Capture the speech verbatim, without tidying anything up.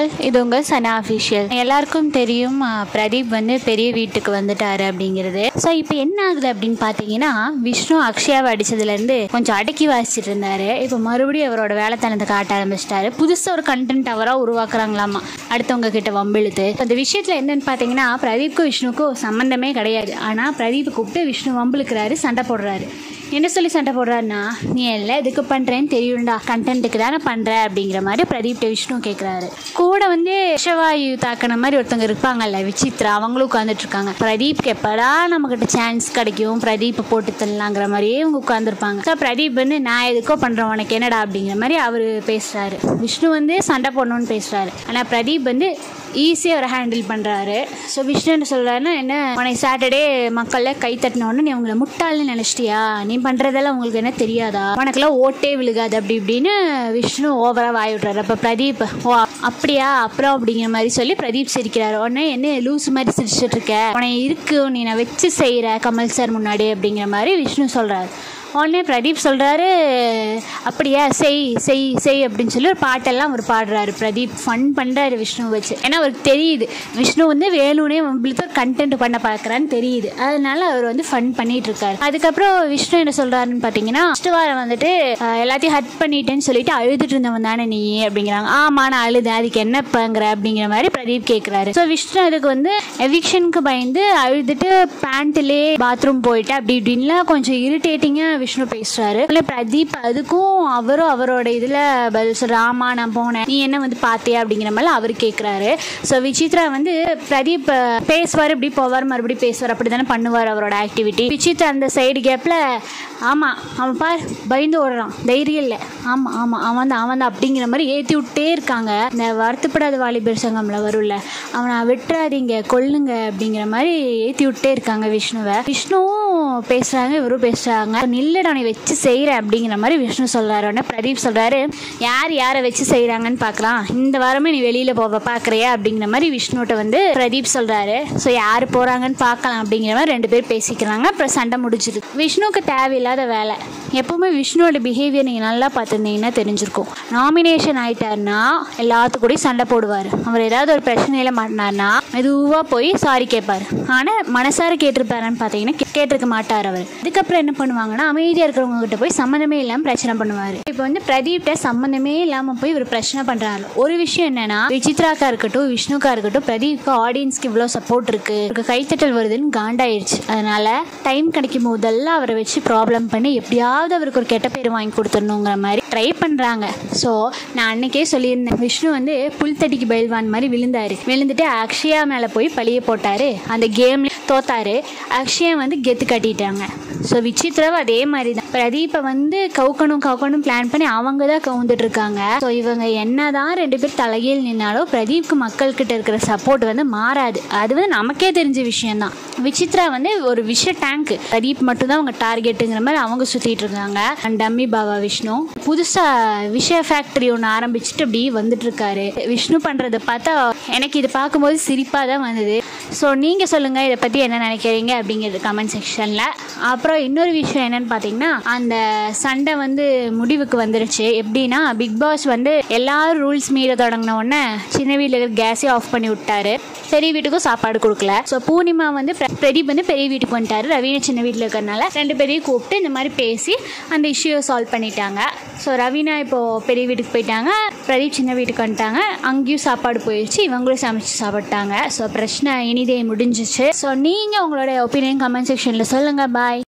All, இது உங்கள் சனா official. எல்லாருக்கும் தெரியும் பிரதீப் வந்து பெரிய வீட்டுக்கு வந்துட்டாரு அப்படிங்கிறது. ஸோ இப்போ என்ன ஆகுது அப்படின்னு பார்த்தீங்கன்னா, விஷ்ணு அக்ஷயாவை அடித்ததுலேருந்து கொஞ்சம் அடக்கி வாசிச்சுட்டு இருந்தாரு. இப்போ மறுபடியும் அவரோட வேலைத்தனத்தை காட்ட ஆரம்பிச்சிட்டாரு. புதுசாக ஒரு கண்டென்ட் அவராக உருவாக்குறாங்களாமா அடுத்தவங்க கிட்ட வம்பிழுத்து. அந்த விஷயத்தில் என்னன்னு பார்த்தீங்கன்னா, பிரதீப்க்கும் விஷ்ணுக்கும் சம்மந்தமே கிடையாது. ஆனால் பிரதீப் கூப்பிட்டு விஷ்ணு வம்பிழுக்கிறாரு, சண்டை போடுறாரு. என்ன சொல்லி சண்டை போடுறாருன்னா, நீ எல்லாம் எதுக்கு பண்ணுறேன்னு தெரியும்டா, கண்டென்ட்டுக்கு தானே பண்ணுற அப்படிங்கிற மாதிரி பிரதீப்ட விஷ்ணு கேட்குறாரு. கூட வந்து விஷவாயு தாக்கின மாதிரி ஒருத்தவங்க இருப்பாங்கல்ல, விசித்ரா, அவங்களும் உட்காந்துட்டு இருக்காங்க. பிரதீப்க்கு எப்படா நம்மக்கிட்ட சான்ஸ் கிடைக்கும், பிரதீப்பை போட்டு தரலாங்கிற மாதிரியே இவங்க உட்காந்துருப்பாங்க. ஸோ பிரதீப் வந்து நான் எதுக்கோ பண்ணுறேன் உனக்கு என்னடா அப்படிங்கிற மாதிரி அவர் பேசுகிறாரு. விஷ்ணு வந்து சண்டை போடணும்னு பேசுகிறாரு. ஆனால் பிரதீப் வந்து ஈஸியாக ஒரு ஹேண்டில் பண்ணுறாரு. ஸோ விஷ்ணு என்ன சொல்கிறாருன்னா, என்ன உனக்கு சாட்டர்டே மக்களில் கை தட்டினோன்னு நீ உங்களை முட்டாள்னு நினச்சிட்டியா, நீ பண்ணுறதெல்லாம் உங்களுக்கு என்ன தெரியாதா, உனக்கெல்லாம் ஓட்டே விழுகாது அப்படி இப்படின்னு விஷ்ணு ஓவராக வாய் விட்றாரு. அப்போ பிரதீப் ஓ அப்படியா அப்புறம் அப்படிங்கிற மாதிரி சொல்லி பிரதீப் சிரிக்கிறாரு. உடனே என்ன லூஸ் மாதிரி சிரிச்சுட்டு இருக்க, உனக்கு இருக்கு நீ நான் வச்சு செய்கிற கமல் சார் முன்னாடி அப்படிங்கிற மாதிரி விஷ்ணு சொல்கிறாரு. உடனே பிரதீப் சொல்கிறாரு, அப்படியா செய் செய் செய் அப்படின்னு சொல்லி ஒரு பாட்டெல்லாம் அவர் பாடுறாரு. பிரதீப் ஃபன் பண்ணுறாரு விஷ்ணு வச்சு. ஏன்னா அவருக்கு தெரியுது விஷ்ணு வந்து வேணும்னே உங்களுக்கு ஒரு கண்டென்ட் பண்ண பார்க்குறான்னு தெரியுது. அதனால அவர் வந்து ஃபன் பண்ணிட்டு இருக்காரு. அதுக்கப்புறம் விஷ்ணு என்ன சொல்கிறாருன்னு பார்த்தீங்கன்னா, ஃபஸ்ட்டு வாரம் வந்துட்டு எல்லாத்தையும் ஹட் பண்ணிட்டேன்னு சொல்லிட்டு அழுதுட்டு இருந்தவன் தானே நீ அப்படிங்கிறாங்க. ஆமாம் நான் அழுதேன், அதுக்கு என்னப்பாங்கிற அப்படிங்கிற மாதிரி பிரதீப் கேட்குறாரு. ஸோ விஷ்ணு அதுக்கு வந்து எவிக்ஷனுக்கு பயந்து அழுதுட்டு பேண்ட்லேயே பாத்ரூம் போயிட்டு அப்படி இப்படின்லாம் கொஞ்சம் இரிட்டேட்டிங்காக விஷ்ணு பேசுறாரு. பிரதீப் அதுக்கும் அவரும் அவரோட இதுல பதில் சொல்ற, ஆமா நான் போனேன், நீ என்ன வந்து பாத்தியா அப்படிங்கிற மாதிரி அவர் கேட்கிறாரு. ஸோ விசித்ரா வந்து பிரதீப் பேசுவார், இப்படி போவார், மறுபடியும் பேசுவார், அப்படித்தானே பண்ணுவார் அவரோட ஆக்டிவிட்டி. விசித்ரா அந்த சைடு கேப்ல ஆமா அவன் பார் பயந்து ஓடுறான், தைரியம் இல்லை, ஆமா ஆமா அவன் தான் அவன் தான் அப்படிங்கிற மாதிரி ஏற்றி விட்டே இருக்காங்க. இந்த வருத்தப்படாத வாலிபர் சங்கம்ல வரும்ல, அவனை விட்டுறாதீங்க கொல்லுங்க அப்படிங்கிற மாதிரி ஏற்றி விட்டே இருக்காங்க விஷ்ணுவை. விஷ்ணுவும் பேசுறாங்க, இவரும் பேசுறாங்க. நில்லடா நீ வச்சு செய்கிற அப்படிங்கிற மாதிரி விஷ்ணு சொல்கிறாரு. உடனே பிரதீப் சொல்கிறாரு, யார் யாரை வச்சு செய்கிறாங்கன்னு பார்க்கலாம், இந்த வாரமே நீ வெளியில் போக பார்க்குறியா அப்படிங்கிற மாதிரி விஷ்ணுகிட்ட வந்து பிரதீப் சொல்கிறாரு. ஸோ யார் போகிறாங்கன்னு பார்க்கலாம் அப்படிங்கிற மாதிரி ரெண்டு பேர் பேசிக்கிறாங்க. அப்புறம் சண்டை முடிச்சிருக்கு. விஷ்ணுவுக்கு தேவையில்லாத வேலை. எப்பவுமே விஷ்ணுவோட பிஹேவியர் நீங்கள் நல்லா பார்த்துருந்தீங்கன்னா தெரிஞ்சிருக்கும். நாமினேஷன் ஆகிட்டாருன்னா எல்லாத்துக்கூடயும் சண்டை போடுவார். அவர் ஏதாவது ஒரு பிரச்சனையில் மாட்டினார்னா மெதுவாக போய் சாரி கேட்பார். ஆனால் மனசார கேட்டிருப்பாருன்னு பார்த்தீங்கன்னா கேட்டிருக்க மாட்டார் அவர். அதுக்கப்புறம் என்ன பண்ணுவாங்கன்னா, அமைதியாக இருக்கிறவங்க கிட்ட போய் சம்மந்தமே இல்லாமல் பிரச்சனை பண்ணுவார். இப்போ வந்து பிரதீப்ட சம்மந்தமே இல்லாமல் போய் இவர் பிரச்சனை பண்ணுறாரு. ஒரு விஷயம் என்னன்னா, விசித்ராக்கா இருக்கட்டும் விஷ்ணுக்கா இருக்கட்டும், பிரதீப்க்கு ஆடியன்ஸ்க்கு இவ்வளோ சப்போர்ட் இருக்கு, கைத்தட்டல் வருதுன்னு காண்டாயிடுச்சு. அதனால டைம் கிடைக்கும் போதெல்லாம் அவரை வச்சு ப்ராப்ளம் பண்ணி எப்படியாவது அவருக்கு ஒரு கெட்ட பேர் வாங்கி கொடுத்துடணுங்கிற மாதிரி ட்ரை பண்ணுறாங்க. ஸோ நான் அன்னைக்கே சொல்லியிருந்தேன், விஷ்ணு வந்து புல்தடிக்கு பயில்வான் மாதிரி விழுந்தாரு. விழுந்துட்டு அக்ஷயா மேலே போய் பழிய போட்டாரு. அந்த கேம்ல தோத்தாரு. அக்ஷயா வந்து கெத்து கட்டிட்டாங்க. ஸோ விசித்ராவை அதே மாதிரி தான் பிரதீப்பை வந்து கவுக்கணும் கவுக்கணும் பிளான் பண்ணி அவங்க தான் கவுந்துட்டு இருக்காங்க. ஸோ இவங்க என்னதான் ரெண்டு பேர் தலைகீழ் நின்னாலும் பிரதீப்க்கு மக்கள்கிட்ட இருக்கிற சப்போர்ட் வந்து மாறாது. அது வந்து நமக்கே தெரிஞ்ச விஷயம்தான். விசித்ரா வந்து ஒரு விஷ டேங்க், பிரதீப் மட்டும் தான் அவங்க டார்கெட்டுங்கிற மாதிரி அவங்க சுற்றிட்டு இருக்காங்க. அண்ட் டம்மி பாபா விஷ்ணு புதுசாக விஷ ஃபேக்டரி ஒன்று ஆரம்பிச்சுட்டு அப்படி வந்துட்டு இருக்காரு. விஷ்ணு பண்ணுறதை பார்த்தா எனக்கு இது பார்க்கும்போது சிரிப்பாக தான் வந்தது. ஸோ நீங்கள் சொல்லுங்கள் இதை பற்றி என்ன நினைக்கிறீங்க அப்படிங்கிறது கமெண்ட் செக்ஷனில். அப்புறம் இன்னொரு விஷயம் என்னன்னு பார்த்தீங்கன்னா, அந்த சண்டை வந்து முடிவுக்கு வந்துருச்சு. எப்படின்னா, பிக் பாஸ் வந்து எல்லாரும் ரூல்ஸ் மீற தொடங்கின உடனே சின்ன வீட்டில் இருக்கிற கேஸே ஆஃப் பண்ணி விட்டாரு. பெரிய வீட்டுக்கும் சாப்பாடு கொடுக்கல. ஸோ பூர்ணிமா வந்து பிரதீப் வந்து பெரிய வீட்டுக்கு வந்துட்டாரு. ரவீனா சின்ன வீட்டில் இருக்கிறதுனால ரெண்டு பேரையும் கூப்பிட்டு இந்த மாதிரி பேசி அந்த இஷ்யூவை சால்வ் பண்ணிட்டாங்க. ஸோ ரவீனா இப்போது பெரிய வீட்டுக்கு போயிட்டாங்க, பிரதீப் சின்ன வீட்டுக்கு வந்துட்டாங்க. அங்கேயும் சாப்பாடு போயிடுச்சு, இவங்களும் சமைச்சு சாப்பிட்டாங்க. ஸோ பிரச்சனை இனிதே முடிஞ்சிச்சு. ஸோ நீங்கள் உங்களோட ஒப்பீனியன் கமெண்ட் செக்ஷனில் சொல்லுங்கள். பாய்.